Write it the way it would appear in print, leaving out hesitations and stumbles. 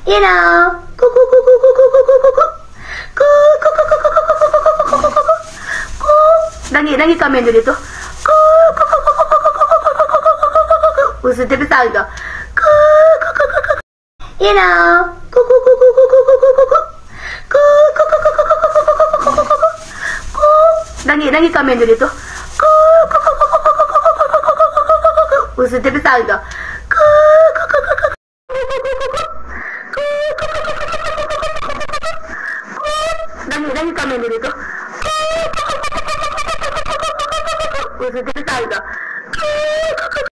You know, lagi kami dito. Positive sound. You know, lagi kami dito. Positive sound. Lagi kami dito. Positive sound.